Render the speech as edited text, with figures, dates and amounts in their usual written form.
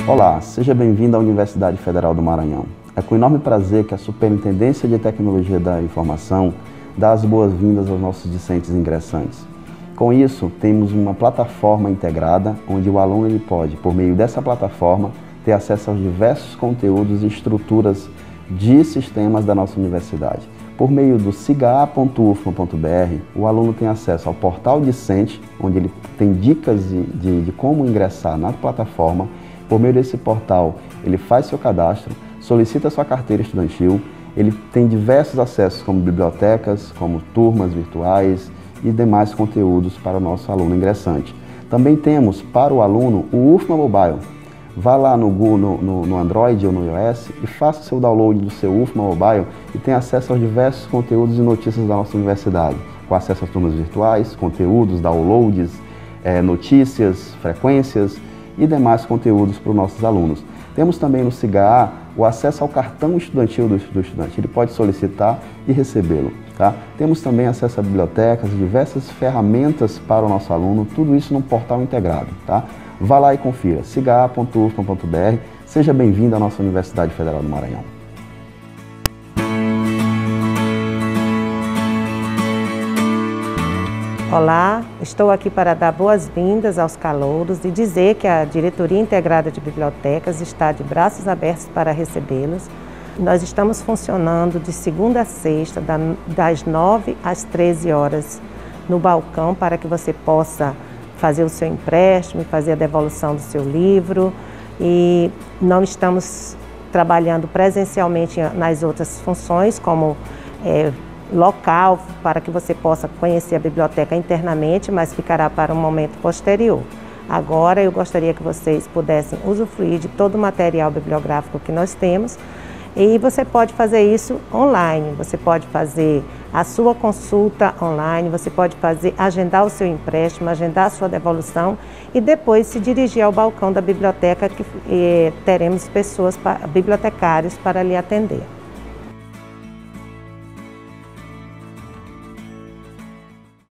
Olá, seja bem-vindo à Universidade Federal do Maranhão. É com enorme prazer que a Superintendência de Tecnologia da Informação dá as boas-vindas aos nossos discentes ingressantes. Com isso, temos uma plataforma integrada, onde o aluno ele pode, por meio dessa plataforma, ter acesso aos diversos conteúdos e estruturas de sistemas da nossa universidade. Por meio do sigaa.ufma.br, o aluno tem acesso ao portal discente, onde ele tem dicas de como ingressar na plataforma. Por meio desse portal, ele faz seu cadastro, solicita sua carteira estudantil, ele tem diversos acessos como bibliotecas, como turmas virtuais e demais conteúdos para o nosso aluno ingressante. Também temos para o aluno o UFMA Mobile. Vá lá no Android ou no iOS e faça o seu download do seu UFMA Mobile e tenha acesso aos diversos conteúdos e notícias da nossa universidade, com acesso às turmas virtuais, conteúdos, downloads, notícias, frequências e demais conteúdos para os nossos alunos. Temos também no SIGA o acesso ao cartão estudantil do estudante. Ele pode solicitar e recebê-lo. Tá? Temos também acesso a bibliotecas e diversas ferramentas para o nosso aluno, tudo isso num portal integrado. Tá? Vá lá e confira, sigaa.ufma.br. Seja bem-vindo à nossa Universidade Federal do Maranhão. Olá, estou aqui para dar boas-vindas aos calouros e dizer que a Diretoria Integrada de Bibliotecas está de braços abertos para recebê-los. Nós estamos funcionando de segunda a sexta, das 9 às 13 horas, no balcão, para que você possa fazer o seu empréstimo, fazer a devolução do seu livro. E não estamos trabalhando presencialmente nas outras funções, como local, para que você possa conhecer a biblioteca internamente, mas ficará para um momento posterior. Agora eu gostaria que vocês pudessem usufruir de todo o material bibliográfico que nós temos. E você pode fazer isso online, você pode fazer a sua consulta online, você pode agendar o seu empréstimo, agendar a sua devolução e depois se dirigir ao balcão da biblioteca, que teremos bibliotecários para lhe atender.